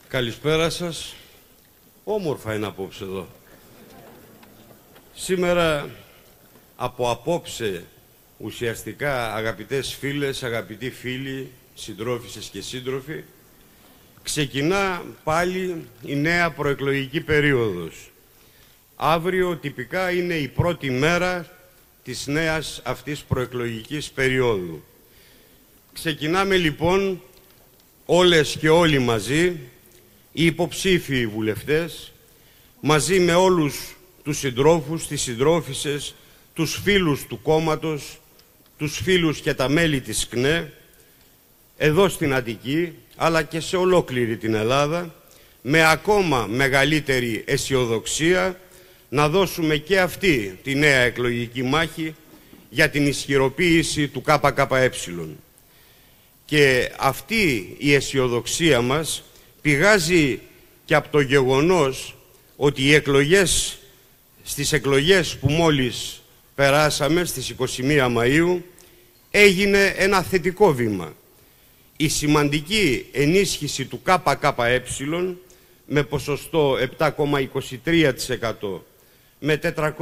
Καλησπέρα σας. Όμορφα είναι απόψε εδώ. Σήμερα, από απόψε, ουσιαστικά, αγαπητές φίλες, αγαπητοί φίλοι, συντρόφισσες και σύντροφοι, ξεκινά πάλι η νέα προεκλογική περίοδος. Αύριο τυπικά είναι η πρώτη μέρα της νέας αυτής προεκλογικής περίοδου. Ξεκινάμε λοιπόν όλες και όλοι μαζί, οι υποψήφιοι βουλευτές, μαζί με όλους τους συντρόφους, τις συντρόφισσες, τους φίλους του κόμματος, τους φίλους και τα μέλη της ΚΝΕ, εδώ στην Αττική, αλλά και σε ολόκληρη την Ελλάδα, με ακόμα μεγαλύτερη αισιοδοξία, να δώσουμε και αυτή τη νέα εκλογική μάχη για την ισχυροποίηση του ΚΚΕ. Και αυτή η αισιοδοξία μας πηγάζει και από το γεγονός ότι στις εκλογές που μόλις περάσαμε, στις 21 Μαΐου, έγινε ένα θετικό βήμα. Η σημαντική ενίσχυση του ΚΚΕ με ποσοστό 7,23%, με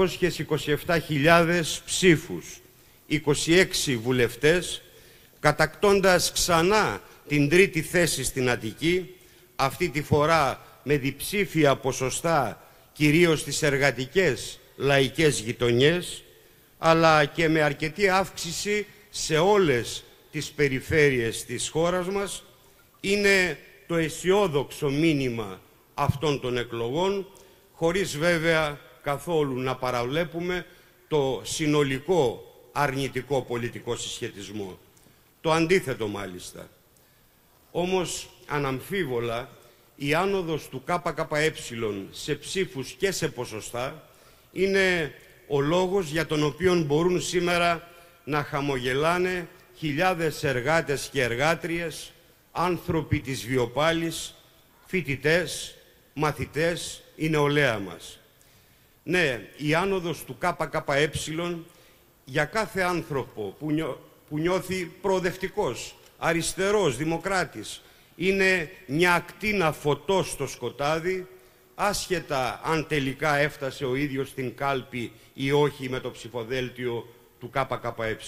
427.000 ψήφους, 26 βουλευτές, κατακτώντας ξανά την τρίτη θέση στην Αττική, αυτή τη φορά με διψήφια ποσοστά κυρίως στις εργατικές λαϊκές γειτονιές, αλλά και με αρκετή αύξηση σε όλες τις περιφέρειες της χώρας μας, είναι το αισιόδοξο μήνυμα αυτών των εκλογών, χωρίς βέβαια καθόλου να παραβλέπουμε το συνολικό αρνητικό πολιτικό συσχετισμό. Το αντίθετο μάλιστα. Όμως αναμφίβολα η άνοδος του ΚΚΕ σε ψήφους και σε ποσοστά είναι ο λόγος για τον οποίο μπορούν σήμερα να χαμογελάνε χιλιάδες εργάτες και εργάτριες, άνθρωποι της βιοπάλης, φοιτητές, μαθητές, η νεολαία μας. Ναι, η άνοδος του ΚΚΕ για κάθε άνθρωπο που νιώθει προοδευτικός, αριστερός, δημοκράτης, είναι μια ακτίνα φωτός στο σκοτάδι, άσχετα αν τελικά έφτασε ο ίδιος στην κάλπη ή όχι με το ψηφοδέλτιο του ΚΚΕ.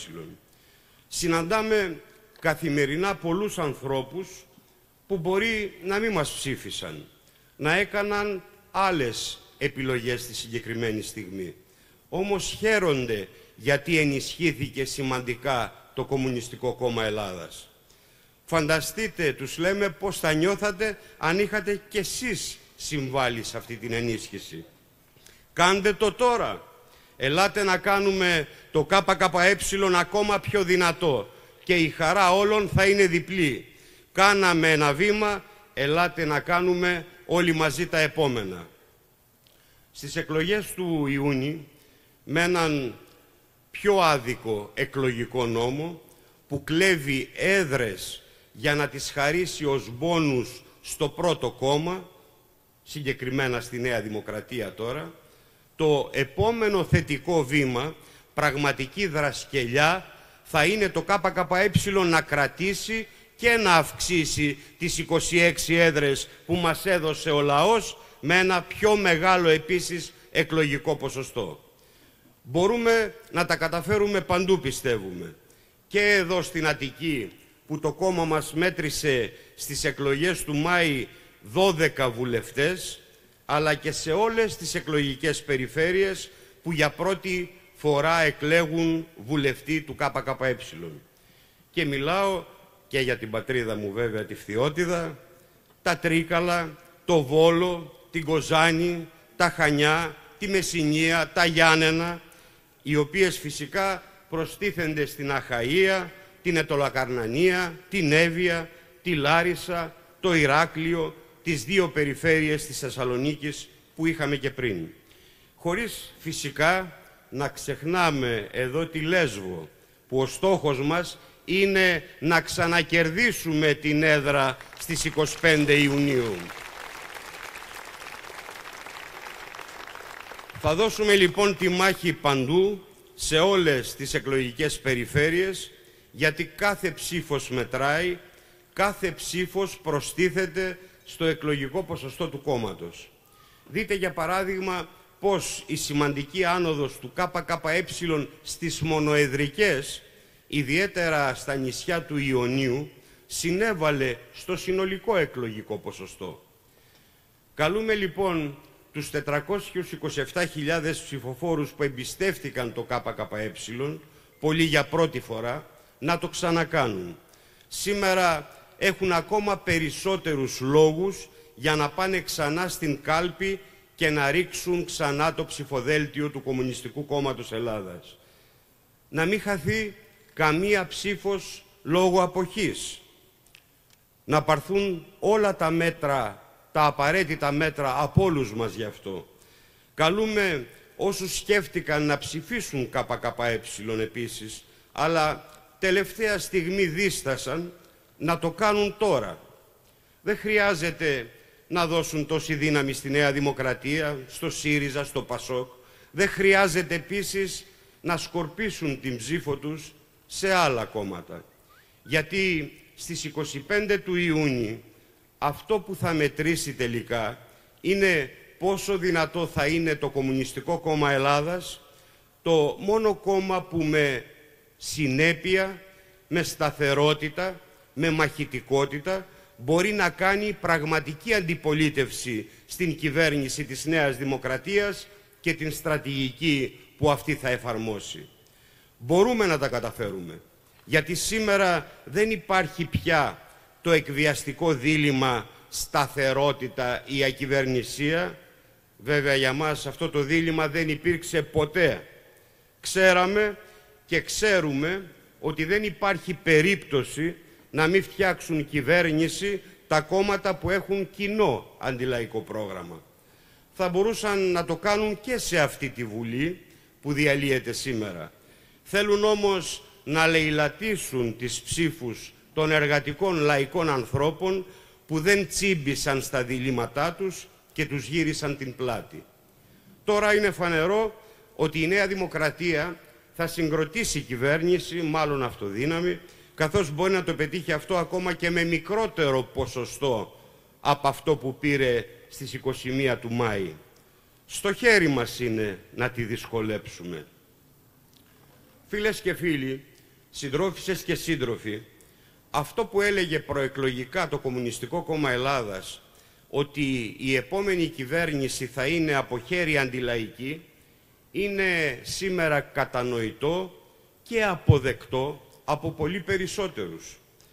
Συναντάμε καθημερινά πολλούς ανθρώπους που μπορεί να μην μας ψήφισαν, να έκαναν άλλες επιλογές στη συγκεκριμένη στιγμή. Όμως χαίρονται γιατί ενισχύθηκε σημαντικά το Κομμουνιστικό Κόμμα Ελλάδας. Φανταστείτε, τους λέμε, πώς θα νιώθατε αν είχατε κι εσείς συμβάλει σε αυτή την ενίσχυση. Κάντε το τώρα. Ελάτε να κάνουμε το ΚΚΕ ακόμα πιο δυνατό και η χαρά όλων θα είναι διπλή. Κάναμε ένα βήμα, ελάτε να κάνουμε όλοι μαζί τα επόμενα. Στις εκλογές του Ιούνιου, με έναν πιο άδικο εκλογικό νόμο που κλέβει έδρες για να τις χαρίσει ως μπόνους στο πρώτο κόμμα, συγκεκριμένα στη Νέα Δημοκρατία τώρα, το επόμενο θετικό βήμα, πραγματική δρασκελιά, θα είναι το ΚΚΕ να κρατήσει και να αυξήσει τις 26 έδρες που μας έδωσε ο λαός με ένα πιο μεγάλο επίσης εκλογικό ποσοστό. Μπορούμε να τα καταφέρουμε παντού, πιστεύουμε. Και εδώ στην Αττική, που το κόμμα μας μέτρησε στις εκλογές του Μάη 12 βουλευτές, αλλά και σε όλες τις εκλογικές περιφέρειες που για πρώτη φορά εκλέγουν βουλευτή του ΚΚΕ. Και μιλάω και για την πατρίδα μου βέβαια, τη Φθιώτιδα, τα Τρίκαλα, το Βόλο, την Κοζάνη, τα Χανιά, τη Μεσσηνία, τα Γιάννενα, οι οποίες φυσικά προστίθενται στην Αχαΐα, την Ετωλακαρνανία, την Εύβοια, τη Λάρισα, το Ηράκλειο, τις δύο περιφέρειες της Θεσσαλονίκης που είχαμε και πριν. Χωρίς φυσικά να ξεχνάμε εδώ τη Λέσβο, που ο στόχος μας είναι να ξανακερδίσουμε την έδρα στις 25 Ιουνίου. Θα δώσουμε λοιπόν τη μάχη παντού, σε όλες τις εκλογικές περιφέρειες, γιατί κάθε ψήφος μετράει, κάθε ψήφος προστίθεται στο εκλογικό ποσοστό του κόμματος. Δείτε για παράδειγμα πως η σημαντική άνοδος του ΚΚΕ στις μονοεδρικές, ιδιαίτερα στα νησιά του Ιωνίου, συνέβαλε στο συνολικό εκλογικό ποσοστό. Καλούμε λοιπόν τους 427.000 ψηφοφόρους που εμπιστεύτηκαν το ΚΚΕ, πολλοί για πρώτη φορά, να το ξανακάνουν. Σήμερα έχουν ακόμα περισσότερους λόγους για να πάνε ξανά στην κάλπη και να ρίξουν ξανά το ψηφοδέλτιο του Κομμουνιστικού Κόμματος Ελλάδας. Να μην χαθεί καμία ψήφος λόγω αποχής. Να πάρθουν όλα τα μέτρα, τα απαραίτητα μέτρα από όλους μας γι' αυτό. Καλούμε όσους σκέφτηκαν να ψηφίσουν ΚΚΕ επίσης, αλλά τελευταία στιγμή δίστασαν, να το κάνουν τώρα. Δεν χρειάζεται να δώσουν τόση δύναμη στη Νέα Δημοκρατία, στο ΣΥΡΙΖΑ, στο ΠΑΣΟΚ. Δεν χρειάζεται επίσης να σκορπίσουν την ψήφο τους σε άλλα κόμματα. Γιατί στις 25 του Ιούνιου αυτό που θα μετρήσει τελικά είναι πόσο δυνατό θα είναι το Κομμουνιστικό Κόμμα Ελλάδας, το μόνο κόμμα που με συνέπεια, με σταθερότητα, με μαχητικότητα μπορεί να κάνει πραγματική αντιπολίτευση στην κυβέρνηση της Νέας Δημοκρατίας και την στρατηγική που αυτή θα εφαρμόσει. Μπορούμε να τα καταφέρουμε, γιατί σήμερα δεν υπάρχει πια το εκβιαστικό δίλημμα σταθερότητα ή ακυβερνησία. Βέβαια για μας αυτό το δίλημμα δεν υπήρξε ποτέ. Ξέραμε και ξέρουμε ότι δεν υπάρχει περίπτωση να μην φτιάξουν κυβέρνηση τα κόμματα που έχουν κοινό αντιλαϊκό πρόγραμμα. Θα μπορούσαν να το κάνουν και σε αυτή τη Βουλή που διαλύεται σήμερα. Θέλουν όμως να λαιλατίσουν τις ψήφους των εργατικών λαϊκών ανθρώπων που δεν τσίμπησαν στα διλήμματά τους και τους γύρισαν την πλάτη. Τώρα είναι φανερό ότι η Νέα Δημοκρατία θα συγκροτήσει κυβέρνηση, μάλλον αυτοδύναμη, καθώς μπορεί να το πετύχει αυτό ακόμα και με μικρότερο ποσοστό από αυτό που πήρε στις 21 του Μάη. Στο χέρι μας είναι να τη δυσκολέψουμε. Φίλες και φίλοι, συντρόφισσες και σύντροφοι, αυτό που έλεγε προεκλογικά το Κομμουνιστικό Κόμμα Ελλάδας, ότι η επόμενη κυβέρνηση θα είναι από χέρι αντιλαϊκή, είναι σήμερα κατανοητό και αποδεκτό από πολύ περισσότερους.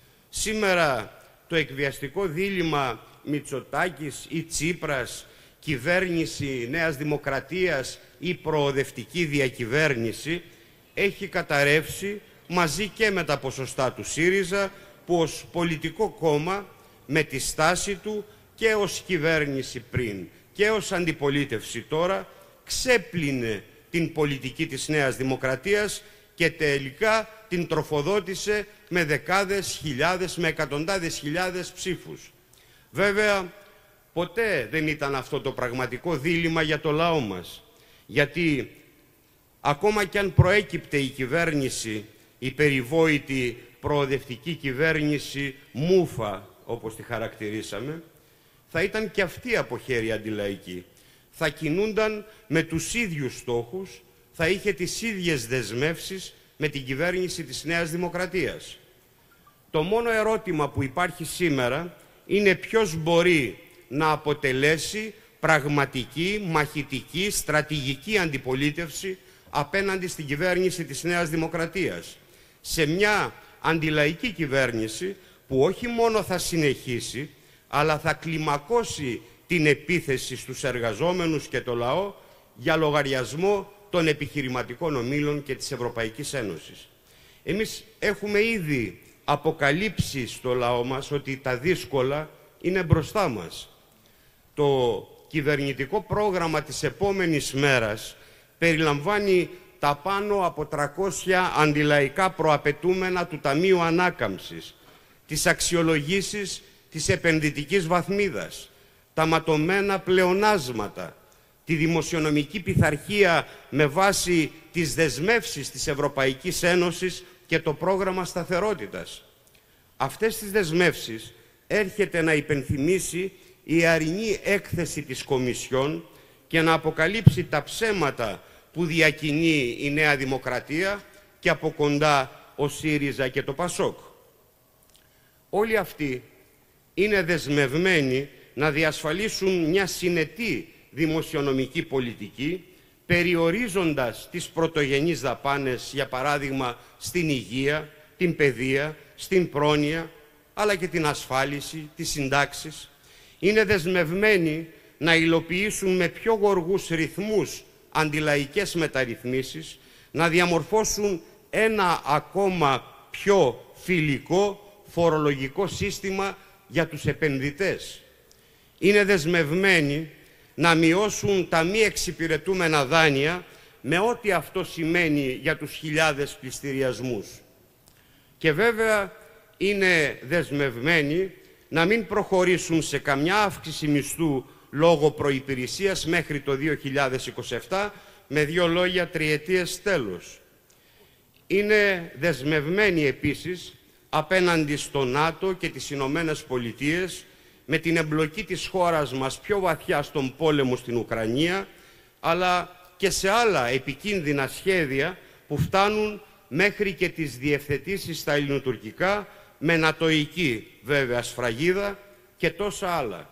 Σήμερα το εκβιαστικό δίλημμα Μητσοτάκης ή Τσίπρας, κυβέρνηση Νέας Δημοκρατίας ή προοδευτική διακυβέρνηση, έχει καταρρεύσει μαζί και με τα ποσοστά του ΣΥΡΙΖΑ, που ως πολιτικό κόμμα με τη στάση του και ως κυβέρνηση πριν και ως αντιπολίτευση τώρα ξέπλυνε την πολιτική της Νέας Δημοκρατίας και τελικά την τροφοδότησε με δεκάδες χιλιάδες, με εκατοντάδες χιλιάδες ψήφους. Βέβαια, ποτέ δεν ήταν αυτό το πραγματικό δίλημμα για το λαό μας. Γιατί ακόμα κι αν προέκυπτε η κυβέρνηση, η περιβόητη προοδευτική κυβέρνηση μούφα, όπως τη χαρακτηρίσαμε, θα ήταν και αυτή από χέρι αντιλαϊκή. Θα κινούνταν με τους ίδιους στόχους, θα είχε τις ίδιες δεσμεύσεις με την κυβέρνηση της Νέας Δημοκρατίας. Το μόνο ερώτημα που υπάρχει σήμερα είναι ποιος μπορεί να αποτελέσει πραγματική, μαχητική, στρατηγική αντιπολίτευση απέναντι στην κυβέρνηση της Νέας Δημοκρατίας. Σε μια αντιλαϊκή κυβέρνηση που όχι μόνο θα συνεχίσει, αλλά θα κλιμακώσει την επίθεση στους εργαζόμενους και το λαό για λογαριασμό των επιχειρηματικών ομίλων και της Ευρωπαϊκής Ένωσης. Εμείς έχουμε ήδη αποκαλύψει στο λαό μας ότι τα δύσκολα είναι μπροστά μας. Το κυβερνητικό πρόγραμμα της επόμενης μέρας περιλαμβάνει τα πάνω από 300 αντιλαϊκά προαπαιτούμενα του Ταμείου Ανάκαμψης, τις αξιολογήσεις της επενδυτικής βαθμίδας, τα ματωμένα πλεονάσματα, τη δημοσιονομική πειθαρχία με βάση τις δεσμεύσεις της Ευρωπαϊκής Ένωσης και το πρόγραμμα σταθερότητας. Αυτές τις δεσμεύσεις έρχεται να υπενθυμίσει η αρινή έκθεση της Κομισιόν και να αποκαλύψει τα ψέματα που διακινεί η Νέα Δημοκρατία και από κοντά ο ΣΥΡΙΖΑ και το ΠΑΣΟΚ. Όλοι αυτοί είναι δεσμευμένοι να διασφαλίσουν μια συνετή δημοσιονομική πολιτική, περιορίζοντας τις πρωτογενείς δαπάνες, για παράδειγμα, στην υγεία, την παιδεία, στην πρόνοια, αλλά και την ασφάλιση, τις συντάξεις. Είναι δεσμευμένοι να υλοποιήσουν με πιο γοργούς ρυθμούς αντιλαϊκές μεταρρυθμίσεις, να διαμορφώσουν ένα ακόμα πιο φιλικό φορολογικό σύστημα για τους επενδυτές. Είναι δεσμευμένοι να μειώσουν τα μη εξυπηρετούμενα δάνεια με ό,τι αυτό σημαίνει για τους χιλιάδες πληστηριασμούς. Και βέβαια είναι δεσμευμένοι να μην προχωρήσουν σε καμιά αύξηση μισθού λόγω προϋπηρεσίας μέχρι το 2027, με δύο λόγια, τριετίες τέλος. Είναι δεσμευμένοι επίσης απέναντι στο ΝΑΤΟ και τις Ηνωμένες Πολιτείες, με την εμπλοκή της χώρας μας πιο βαθιά στον πόλεμο στην Ουκρανία, αλλά και σε άλλα επικίνδυνα σχέδια που φτάνουν μέχρι και τις διευθετήσεις στα ελληνοτουρκικά, με νατοϊκή βέβαια σφραγίδα και τόσα άλλα.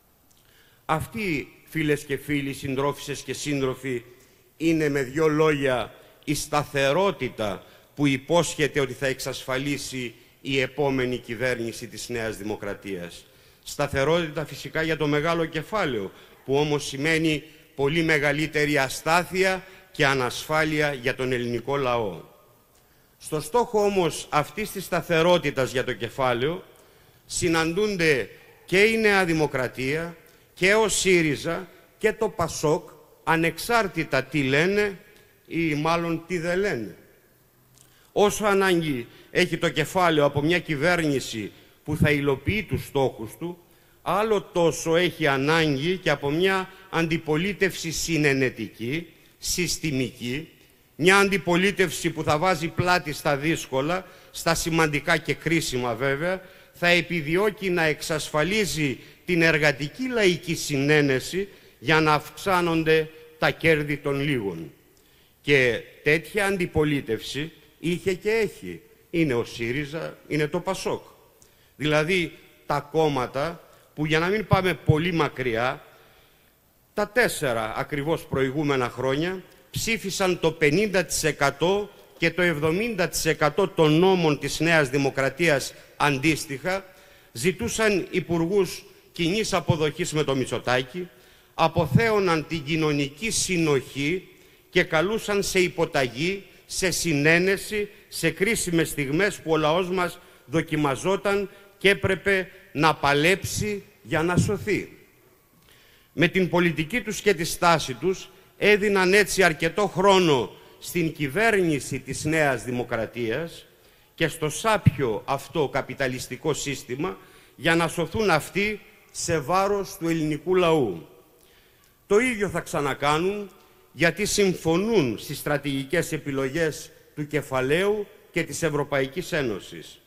Αυτή, φίλες και φίλοι, συντρόφισσες και σύντροφοι, είναι με δύο λόγια η σταθερότητα που υπόσχεται ότι θα εξασφαλίσει η επόμενη κυβέρνηση της Νέας Δημοκρατίας. Σταθερότητα φυσικά για το μεγάλο κεφάλαιο, που όμως σημαίνει πολύ μεγαλύτερη αστάθεια και ανασφάλεια για τον ελληνικό λαό. Στο στόχο όμως αυτής της σταθερότητας για το κεφάλαιο συναντούνται και η Νέα Δημοκρατία και ο ΣΥΡΙΖΑ και το ΠΑΣΟΚ, ανεξάρτητα τι λένε ή μάλλον τι δεν λένε. Όσο ανάγκη έχει το κεφάλαιο από μια κυβέρνηση που θα υλοποιεί τους στόχους του, άλλο τόσο έχει ανάγκη και από μια αντιπολίτευση συνενετική, συστημική, μια αντιπολίτευση που θα βάζει πλάτη στα δύσκολα, στα σημαντικά και κρίσιμα βέβαια, θα επιδιώκει να εξασφαλίζει την εργατική λαϊκή συνένεση για να αυξάνονται τα κέρδη των λίγων. Και τέτοια αντιπολίτευση είχε και έχει. Είναι ο ΣΥΡΙΖΑ, είναι το ΠΑΣΟΚ. Δηλαδή τα κόμματα που, για να μην πάμε πολύ μακριά, τα 4 ακριβώς προηγούμενα χρόνια ψήφισαν το 50% και το 70% των νόμων της Νέας Δημοκρατίας αντίστοιχα, ζητούσαν υπουργούς κοινής αποδοχής με το Μητσοτάκη, αποθέωναν την κοινωνική συνοχή και καλούσαν σε υποταγή, σε συνένεση, σε κρίσιμες στιγμές που ο λαός μας δοκιμαζόταν και έπρεπε να παλέψει για να σωθεί. Με την πολιτική τους και τη στάση τους έδιναν έτσι αρκετό χρόνο στην κυβέρνηση της Νέας Δημοκρατίας και στο σάπιο αυτό καπιταλιστικό σύστημα για να σωθούν αυτοί σε βάρος του ελληνικού λαού. Το ίδιο θα ξανακάνουν, γιατί συμφωνούν στις στρατηγικές επιλογές του κεφαλαίου και της Ευρωπαϊκής Ένωσης.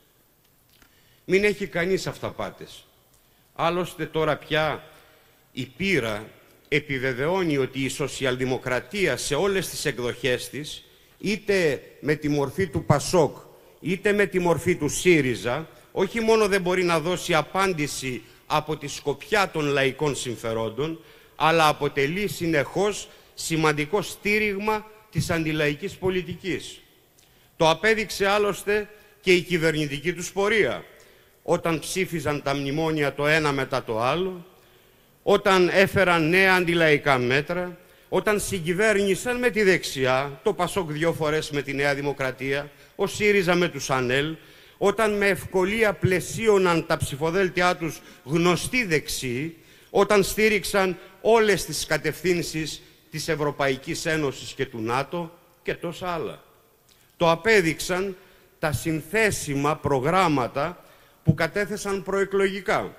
Μην έχει κανείς αυταπάτες. Άλλωστε τώρα πια η πείρα επιβεβαιώνει ότι η σοσιαλδημοκρατία σε όλες τις εκδοχές της, είτε με τη μορφή του ΠΑΣΟΚ, είτε με τη μορφή του ΣΥΡΙΖΑ, όχι μόνο δεν μπορεί να δώσει απάντηση από τη σκοπιά των λαϊκών συμφερόντων, αλλά αποτελεί συνεχώς σημαντικό στήριγμα της αντιλαϊκής πολιτικής. Το απέδειξε άλλωστε και η κυβερνητική τους πορεία, όταν ψήφιζαν τα μνημόνια το ένα μετά το άλλο, όταν έφεραν νέα αντιλαϊκά μέτρα, όταν συγκυβέρνησαν με τη δεξιά, το ΠΑΣΟΚ 2 φορές με τη Νέα Δημοκρατία, ο ΣΥΡΙΖΑ με τους ΑΝΕΛ, όταν με ευκολία πλαισίωναν τα ψηφοδέλτια τους γνωστοί δεξιοί, όταν στήριξαν όλες τις κατευθύνσεις της Ευρωπαϊκής Ένωσης και του ΝΑΤΟ και τόσα άλλα. Το απέδειξαν τα συνθέσιμα προγράμματα που κατέθεσαν προεκλογικά.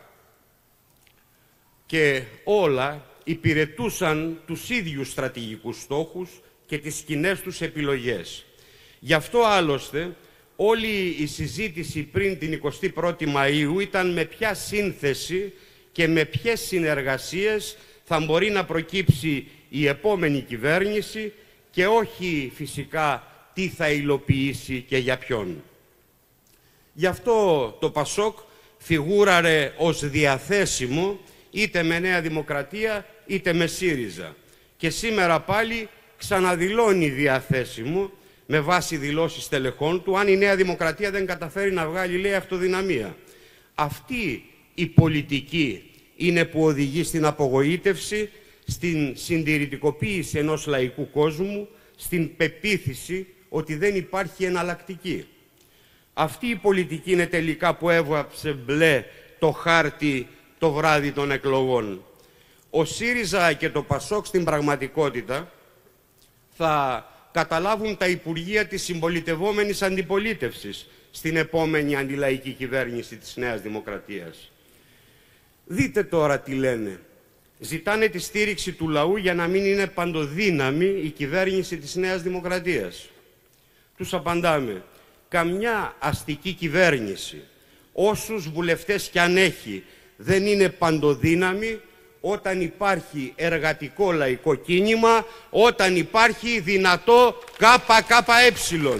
Και όλα υπηρετούσαν τους ίδιους στρατηγικούς στόχους και τις κοινές τους επιλογές. Γι' αυτό άλλωστε όλη η συζήτηση πριν την 21η Μαΐου ήταν με ποια σύνθεση και με ποιες συνεργασίες θα μπορεί να προκύψει η επόμενη κυβέρνηση και όχι φυσικά τι θα υλοποιήσει και για ποιον. Γι' αυτό το ΠΑΣΟΚ φιγούραρε ως διαθέσιμο είτε με Νέα Δημοκρατία είτε με ΣΥΡΙΖΑ. Και σήμερα πάλι ξαναδηλώνει διαθέσιμο με βάση δηλώσεις τελεχών του, αν η Νέα Δημοκρατία δεν καταφέρει να βγάλει, λέει, αυτοδυναμία. Αυτή η πολιτική είναι που οδηγεί στην απογοήτευση, στην συντηρητικοποίηση ενός λαϊκού κόσμου, στην πεποίθηση ότι δεν υπάρχει εναλλακτική. Αυτή η πολιτική είναι τελικά που έβαψε μπλε το χάρτη το βράδυ των εκλογών. Ο ΣΥΡΙΖΑ και το ΠΑΣΟΚ στην πραγματικότητα θα καταλάβουν τα υπουργεία της συμπολιτευόμενης αντιπολίτευσης στην επόμενη αντιλαϊκή κυβέρνηση της Νέας Δημοκρατίας. Δείτε τώρα τι λένε. Ζητάνε τη στήριξη του λαού για να μην είναι παντοδύναμη η κυβέρνηση της Νέας Δημοκρατίας. Τους απαντάμε, καμιά αστική κυβέρνηση, όσους βουλευτές κι αν έχει, δεν είναι παντοδύναμη όταν υπάρχει εργατικό λαϊκό κίνημα, όταν υπάρχει δυνατό ΚΚΕ.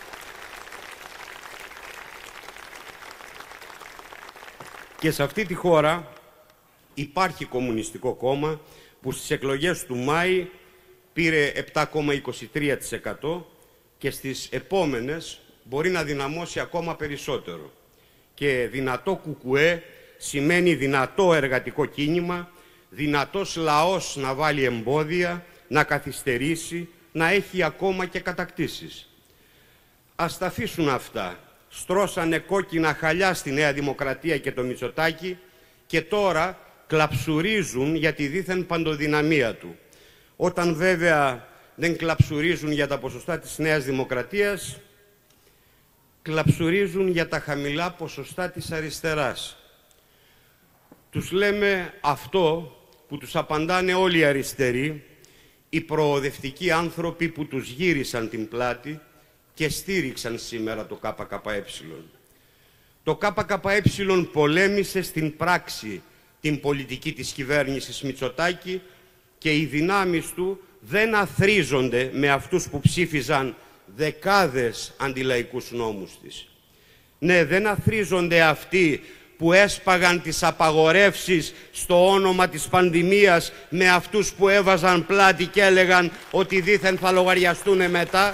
Και σε αυτή τη χώρα υπάρχει Κομμουνιστικό Κόμμα που στις εκλογές του Μάη πήρε 7,23% και στις επόμενες μπορεί να δυναμώσει ακόμα περισσότερο. Και δυνατό ΚΚΕ σημαίνει δυνατό εργατικό κίνημα, δυνατός λαός να βάλει εμπόδια, να καθυστερήσει, να έχει ακόμα και κατακτήσεις. Ας τα αφήσουν αυτά. Στρώσανε κόκκινα χαλιά στη Νέα Δημοκρατία και το Μητσοτάκη και τώρα κλαψουρίζουν για τη δίθεν παντοδυναμία του. Όταν βέβαια δεν κλαψουρίζουν για τα ποσοστά της Νέας Δημοκρατίας, κλαψουρίζουν για τα χαμηλά ποσοστά της αριστεράς. Τους λέμε αυτό που τους απαντάνε όλοι οι αριστεροί, οι προοδευτικοί άνθρωποι που τους γύρισαν την πλάτη και στήριξαν σήμερα το ΚΚΕ. Το ΚΚΕ πολέμησε στην πράξη την πολιτική της κυβέρνησης Μητσοτάκη και οι δυνάμεις του δεν αθρίζονται με αυτούς που ψήφιζαν δεκάδες αντιλαϊκούς νόμους της. Ναι, δεν αθρίζονται αυτοί που έσπαγαν τις απαγορεύσεις στο όνομα της πανδημίας με αυτούς που έβαζαν πλάτη και έλεγαν ότι δήθεν θα λογαριαστούν μετά.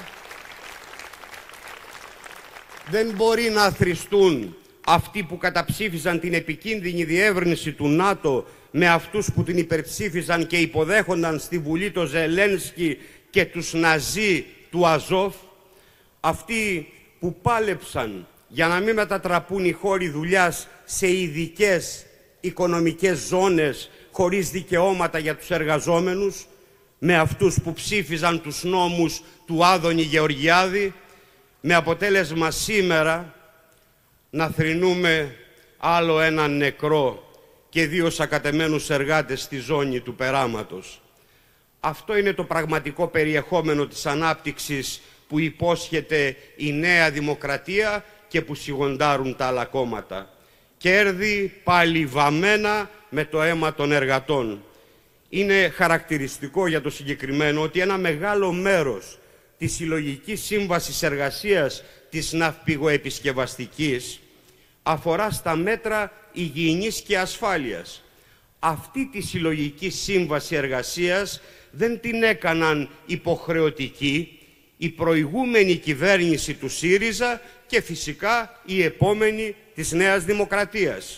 Δεν μπορεί να αθριστούν αυτοί που καταψήφιζαν την επικίνδυνη διεύρυνση του ΝΑΤΟ με αυτούς που την υπερψήφιζαν και υποδέχονταν στη Βουλή το Ζελένσκι και τους Ναζί του Αζόφ. Αυτοί που πάλεψαν για να μην μετατραπούν οι χώροι δουλειάς σε ειδικές οικονομικές ζώνες χωρίς δικαιώματα για τους εργαζόμενους, με αυτούς που ψήφιζαν τους νόμους του Άδωνη Γεωργιάδη, με αποτέλεσμα σήμερα να θρηνούμε άλλο έναν νεκρό και 2 σακατεμένους εργάτες στη ζώνη του περάματος. Αυτό είναι το πραγματικό περιεχόμενο της ανάπτυξης που υπόσχεται η Νέα Δημοκρατία και που σιγοντάρουν τα άλλα κόμματα. Κέρδη πάλι βαμμένα με το αίμα των εργατών. Είναι χαρακτηριστικό για το συγκεκριμένο ότι ένα μεγάλο μέρος της Συλλογικής Σύμβασης Εργασίας της Ναυπηγοεπισκευαστικής αφορά στα μέτρα υγιεινής και ασφάλειας. Αυτή τη Συλλογική Σύμβαση Εργασίας δεν την έκαναν υποχρεωτική η προηγούμενη κυβέρνηση του ΣΥΡΙΖΑ και φυσικά η επόμενη της Νέας Δημοκρατίας.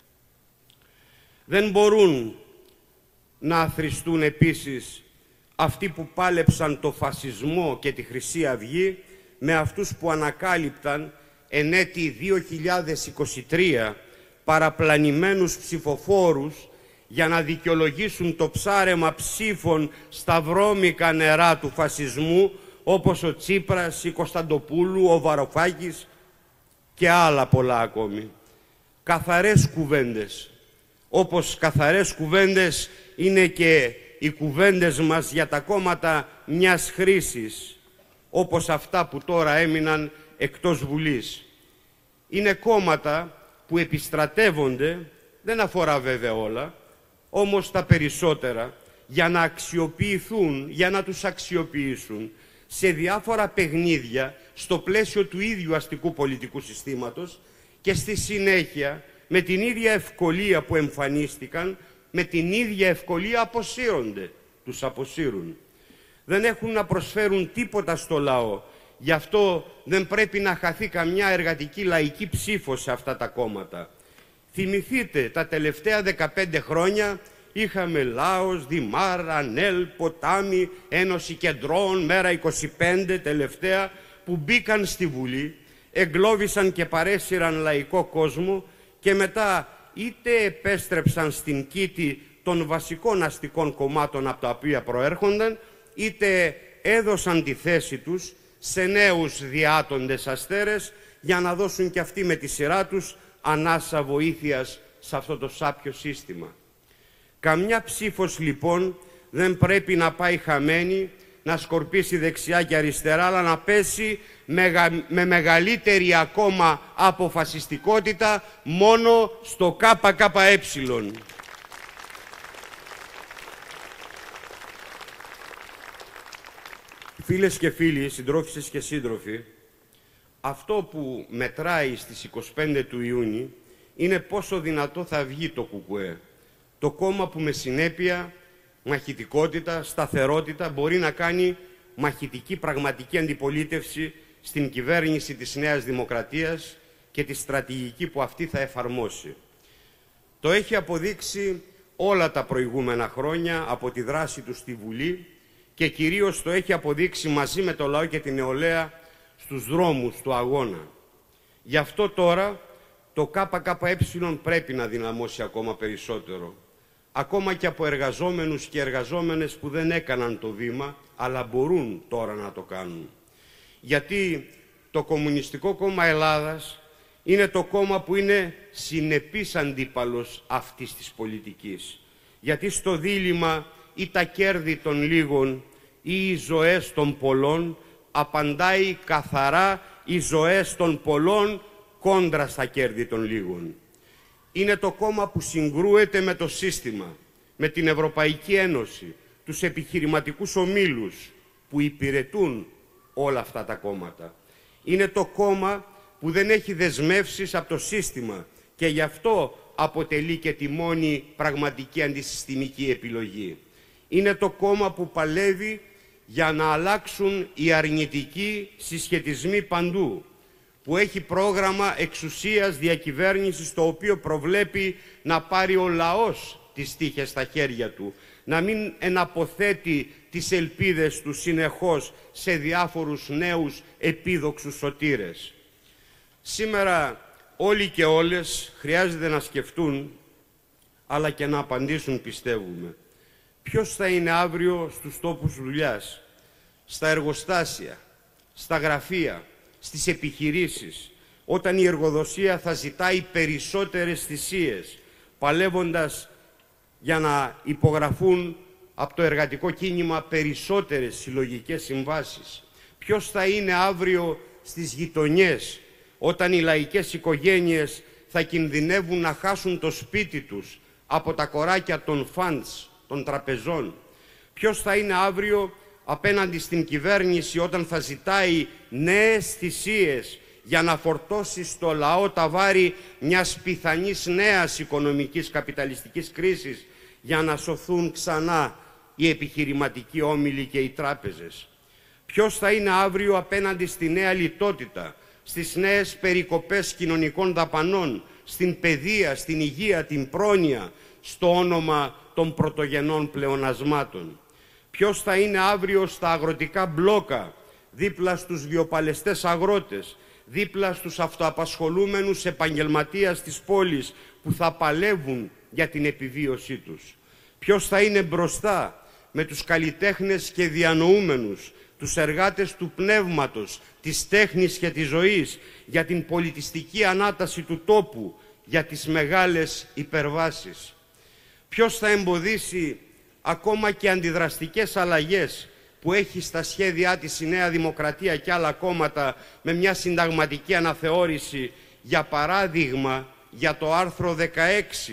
Δεν μπορούν να αθριστούν επίσης αυτοί που πάλεψαν το φασισμό και τη Χρυσή Αυγή με αυτούς που ανακάλυπταν εν έτη 2023 παραπλανημένους ψηφοφόρους για να δικαιολογήσουν το ψάρεμα ψήφων στα βρώμικα νερά του φασισμού, όπως ο Τσίπρας, η Κωνσταντοπούλου, ο Βαρουφάκης και άλλα πολλά ακόμη. Καθαρές κουβέντες, όπως καθαρές κουβέντες είναι και οι κουβέντες μας για τα κόμματα μιας χρήσης, όπως αυτά που τώρα έμειναν εκτός Βουλής. Είναι κόμματα που επιστρατεύονται, δεν αφορά βέβαια όλα, όμως τα περισσότερα, για να αξιοποιηθούν, για να τους αξιοποιήσουν σε διάφορα παιχνίδια στο πλαίσιο του ίδιου αστικού πολιτικού συστήματος και στη συνέχεια με την ίδια ευκολία που εμφανίστηκαν, με την ίδια ευκολία αποσύρονται, τους αποσύρουν. Δεν έχουν να προσφέρουν τίποτα στο λαό, γι' αυτό δεν πρέπει να χαθεί καμιά εργατική λαϊκή ψήφος σε αυτά τα κόμματα. Θυμηθείτε, τα τελευταία 15 χρόνια είχαμε Λάος, Δημάρ, Ανέλ, Ποτάμι, Ένωση Κεντρών, Μέρα 25 τελευταία, που μπήκαν στη Βουλή, εγκλώβησαν και παρέσυραν λαϊκό κόσμο και μετά είτε επέστρεψαν στην κήτη των βασικών αστικών κομμάτων από τα οποία προέρχονταν, είτε έδωσαν τη θέση τους σε νέους διάτοντες αστέρες για να δώσουν και αυτοί με τη σειρά τους ανάσα βοήθειας σε αυτό το σάπιο σύστημα. Καμιά ψήφος λοιπόν δεν πρέπει να πάει χαμένη, να σκορπίσει δεξιά και αριστερά, αλλά να πέσει με ακόμα αποφασιστικότητα μόνο στο ΚΚΕ. Φίλες και φίλοι, συντρόφισσες και σύντροφοι, αυτό που μετράει στις 25 του Ιούνιου είναι πόσο δυνατό θα βγει το ΚΚΕ. Το κόμμα που με συνέπεια, μαχητικότητα, σταθερότητα μπορεί να κάνει μαχητική πραγματική αντιπολίτευση στην κυβέρνηση της Νέας Δημοκρατίας και τη στρατηγική που αυτή θα εφαρμόσει. Το έχει αποδείξει όλα τα προηγούμενα χρόνια από τη δράση του στη Βουλή και κυρίως το έχει αποδείξει μαζί με το λαό και την νεολαία στους δρόμους του αγώνα. Γι' αυτό τώρα το ΚΚΕ πρέπει να δυναμώσει ακόμα περισσότερο. Ακόμα και από εργαζόμενους και εργαζόμενες που δεν έκαναν το βήμα, αλλά μπορούν τώρα να το κάνουν. Γιατί το Κομμουνιστικό Κόμμα Ελλάδας είναι το κόμμα που είναι συνεπής αντίπαλος αυτής της πολιτικής. Γιατί στο δίλημμα ή τα κέρδη των λίγων ή οι ζωές των πολλών απαντάει καθαρά οι ζωές των πολλών κόντρα στα κέρδη των λίγων. Είναι το κόμμα που συγκρούεται με το σύστημα, με την Ευρωπαϊκή Ένωση, τους επιχειρηματικούς ομίλους που υπηρετούν όλα αυτά τα κόμματα. Είναι το κόμμα που δεν έχει δεσμεύσεις από το σύστημα και γι' αυτό αποτελεί και τη μόνη πραγματική αντισυστημική επιλογή. Είναι το κόμμα που παλεύει για να αλλάξουν οι αρνητικοί συσχετισμοί παντού, που έχει πρόγραμμα εξουσίας διακυβέρνησης το οποίο προβλέπει να πάρει ο λαός τις τύχες στα χέρια του, να μην εναποθέτει τις ελπίδες του συνεχώς σε διάφορους νέους επίδοξους σωτήρες. Σήμερα όλοι και όλες χρειάζεται να σκεφτούν, αλλά και να απαντήσουν, πιστεύουμε. Ποιος θα είναι αύριο στους τόπους δουλειάς, στα εργοστάσια, στα γραφεία, στις επιχειρήσεις, όταν η εργοδοσία θα ζητάει περισσότερες θυσίες, παλεύοντας για να υπογραφούν από το εργατικό κίνημα περισσότερες συλλογικές συμβάσεις. Ποιος θα είναι αύριο στις γειτονιές, όταν οι λαϊκές οικογένειες θα κινδυνεύουν να χάσουν το σπίτι τους από τα κοράκια των φαντς, των τραπεζών. Ποιος θα είναι αύριο απέναντι στην κυβέρνηση όταν θα ζητάει νέες θυσίες για να φορτώσει στο λαό τα βάρη μιας πιθανής νέας οικονομικής καπιταλιστικής κρίσης για να σωθούν ξανά οι επιχειρηματικοί όμιλοι και οι τράπεζες. Ποιος θα είναι αύριο απέναντι στη νέα λιτότητα, στις νέες περικοπές κοινωνικών δαπανών, στην παιδεία, στην υγεία, την πρόνοια, στο όνομα των πρωτογενών πλεονασμάτων. Ποιος θα είναι αύριο στα αγροτικά μπλόκα, δίπλα στους βιοπαλαιστές αγρότες, δίπλα στους αυτοαπασχολούμενους επαγγελματίες της πόλης που θα παλεύουν για την επιβίωσή τους. Ποιος θα είναι μπροστά με τους καλλιτέχνες και διανοούμενους, τους εργάτες του πνεύματος, της τέχνης και της ζωής, για την πολιτιστική ανάταση του τόπου, για τις μεγάλες υπερβάσεις. Ποιος θα εμποδίσει ακόμα και αντιδραστικές αλλαγές που έχει στα σχέδιά της η Νέα Δημοκρατία και άλλα κόμματα με μια συνταγματική αναθεώρηση, για παράδειγμα για το άρθρο 16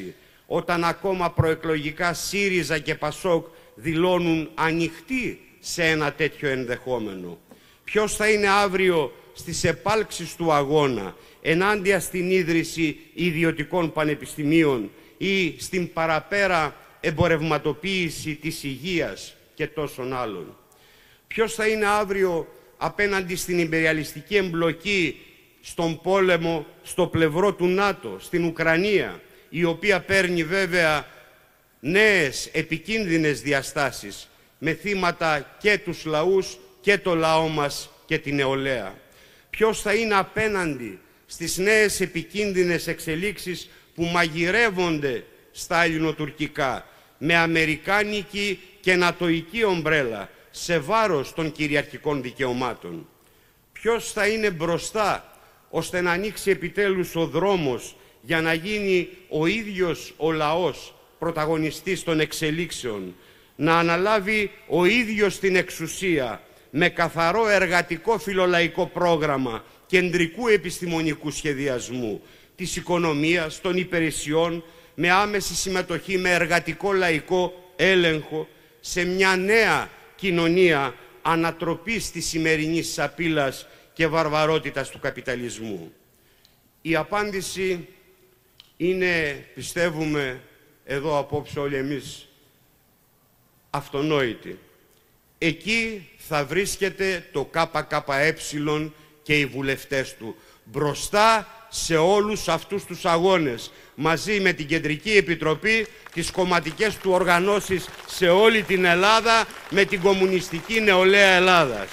όταν ακόμα προεκλογικά ΣΥΡΙΖΑ και ΠΑΣΟΚ δηλώνουν ανοιχτοί σε ένα τέτοιο ενδεχόμενο? Ποιος θα είναι αύριο στις επάλξεις του αγώνα ενάντια στην ίδρυση ιδιωτικών πανεπιστημίων ή στην παραπέρα εμπορευματοποίηση της υγείας και τόσων άλλων? Ποιος θα είναι αύριο απέναντι στην ιμπεριαλιστική εμπλοκή στον πόλεμο στο πλευρό του ΝΑΤΟ, στην Ουκρανία, η οποία παίρνει βέβαια νέες επικίνδυνες διαστάσεις, με θύματα και τους λαούς και το λαό μας και την νεολαία? Ποιος θα είναι απέναντι στις νέες επικίνδυνες εξελίξεις που μαγειρεύονται στα ελληνοτουρκικά, με αμερικάνικη και νατοϊκή ομπρέλα, σε βάρος των κυριαρχικών δικαιωμάτων? Ποιος θα είναι μπροστά ώστε να ανοίξει επιτέλους ο δρόμος για να γίνει ο ίδιος ο λαός πρωταγωνιστής των εξελίξεων, να αναλάβει ο ίδιος την εξουσία με καθαρό εργατικό φιλολαϊκό πρόγραμμα κεντρικού επιστημονικού σχεδιασμού της οικονομίας, των υπηρεσιών, με άμεση συμμετοχή, με εργατικό λαϊκό έλεγχο, σε μια νέα κοινωνία ανατροπής της σημερινής σαπίλας και βαρβαρότητας του καπιταλισμού? Η απάντηση είναι, πιστεύουμε εδώ απόψε όλοι εμείς, αυτονόητη. Εκεί θα βρίσκεται το ΚΚΕ και οι βουλευτές του, μπροστά σε όλους αυτούς τους αγώνες, μαζί με την Κεντρική Επιτροπή, τις κομματικές του οργανώσεις σε όλη την Ελλάδα, με την κομμουνιστική νεολαία Ελλάδας.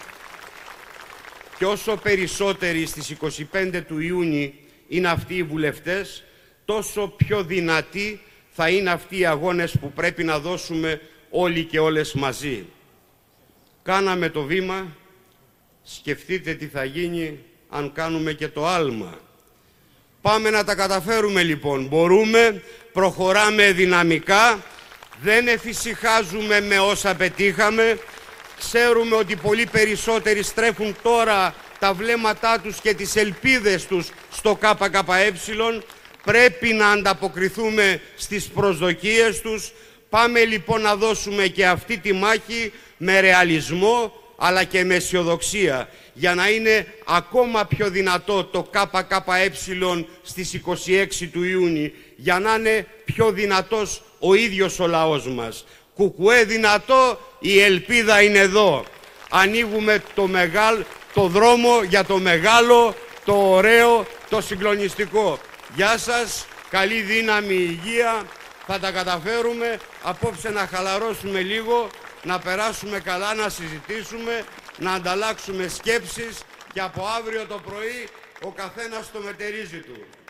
Και όσο περισσότεροι στις 25 του Ιούνιου είναι αυτοί οι βουλευτές, τόσο πιο δυνατοί θα είναι αυτοί οι αγώνες που πρέπει να δώσουμε όλοι και όλες μαζί. Κάναμε το βήμα, σκεφτείτε τι θα γίνει αν κάνουμε και το άλμα. Πάμε να τα καταφέρουμε λοιπόν, μπορούμε, προχωράμε δυναμικά, δεν εφησυχάζουμε με όσα πετύχαμε. Ξέρουμε ότι πολύ περισσότεροι στρέφουν τώρα τα βλέμματά τους και τις ελπίδες τους στο ΚΚΕ. Πρέπει να ανταποκριθούμε στις προσδοκίες τους. Πάμε λοιπόν να δώσουμε και αυτή τη μάχη με ρεαλισμό αλλά και με αισιοδοξία, για να είναι ακόμα πιο δυνατό το ΚΚΕ στις 26 του Ιούνιου, για να είναι πιο δυνατός ο ίδιος ο λαός μας. Κουκουέ δυνατό, η ελπίδα είναι εδώ. Ανοίγουμε το δρόμο για το μεγάλο, το ωραίο, το συγκλονιστικό. Γεια σας, καλή δύναμη, υγεία, θα τα καταφέρουμε. Απόψε να χαλαρώσουμε λίγο, να περάσουμε καλά, να συζητήσουμε, να ανταλλάξουμε σκέψεις και από αύριο το πρωί ο καθένας το μετερίζει του.